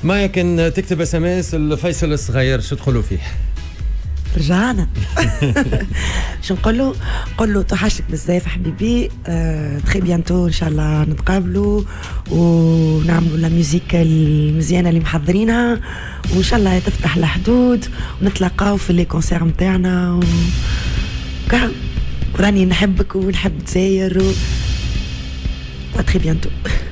ما كان تكتب اس ام اس الفيصل الصغير شو تقولوا فيه؟ رجعنا. شو نقول له توحشك بزاف حبيبي. تري بيانتو ان شاء الله نتقابلوا ونعملوا لا ميوزيك المزيانه اللي محضرينها، وان شاء الله تفتح الحدود ونتلاقاو في لي كونسير نتاعنا راني نحبك ونحب تساير تري بيانتو.